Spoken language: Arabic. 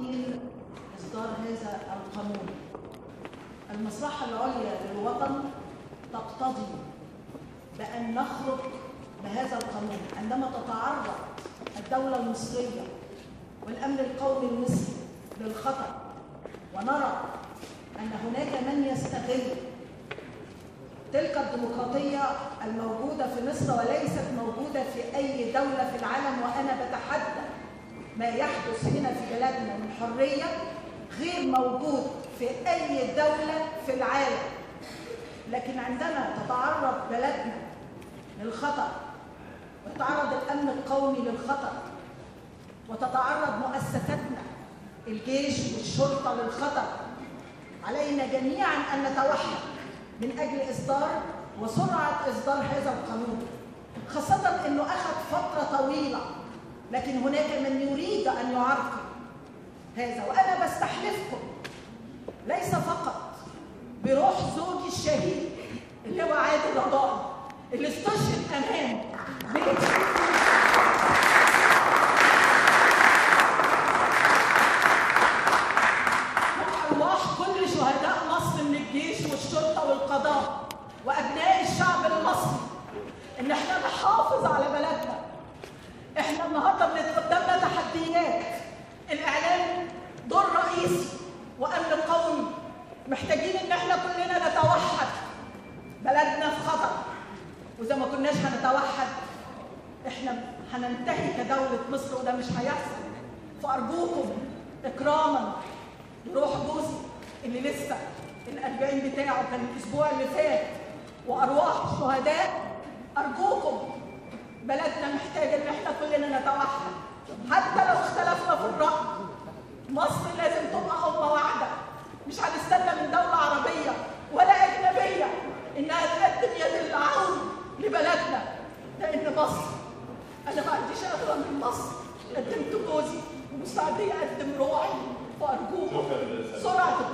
طويل إصدار هذا القانون. المصلحة العليا للوطن تقتضي بأن نخرج بهذا القانون عندما تتعرض الدولة المصرية والأمن القومي المصري للخطر، ونرى أن هناك من يستغل تلك الديمقراطية الموجودة في مصر وليست موجودة في أي دولة في العالم. وأنا بتحدى ما يحدث هنا في بلادنا من حرية غير موجود في أي دولة في العالم. لكن عندما تتعرض بلدنا للخطر ويتعرض الأمن القومي للخطر وتتعرض مؤسساتنا الجيش والشرطة للخطر، علينا جميعا أن نتوحد من أجل إصدار وسرعة إصدار هذا القانون، خاصة أنه أخذ فترة طويلة، لكن هناك من يريد أن يعرقل هذا. وأنا بستحلفكم ليس فقط بروح زوجي الشهيد اللي هو عادل رضائي اللي استشهد أمام بيت وأرواح كل شهداء مصر من الجيش والشرطة والقضاء وأبناء الشعب المصري، إن احنا نحافظ على بلدنا. احنا النهارده قدامنا تحديات، الإعلام دور رئيسي وأمن قومي، محتاجين إن احنا كلنا نتوحد. بلدنا في خطر، وإذا ما كناش هنتوحد احنا هننتهي كدولة مصر، وده مش هيحصل. فأرجوكم إكراما لروح جوزي اللي لسه ال40 بتاعه كان الأسبوع اللي فات وأرواح الشهداء، أرجوكم بلدنا محتاجة إن احنا كلنا نتوحد حتى لو اختلفنا في الرأي. مصر لازم تبقى أمة واحدة، مش هنستنى من دولة عربية ولا أجنبية إنها تقدم يد العون لبلدنا، لأن مصر أنا ما عنديش أغلى من مصر. قدمت جوزي ومستعدة أقدم روحي، فأرجوكم سرعة